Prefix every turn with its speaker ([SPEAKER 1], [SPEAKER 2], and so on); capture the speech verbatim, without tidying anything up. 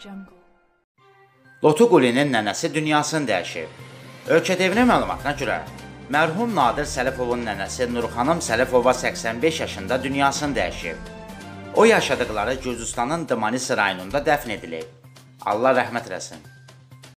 [SPEAKER 1] Lotu Qulinin nənəsi dünyasını dəyişib. Ölkə T V-nin məlumatına görə, mərhum Nadir Səlifovun nənəsi Nurxanım Səlifova səksən beş yaşında dünyasını dəyişib. O yaşadıqları Gürcüstanın Dmanisi rayonunda dəfn edilib. Allah rəhmət eləsin.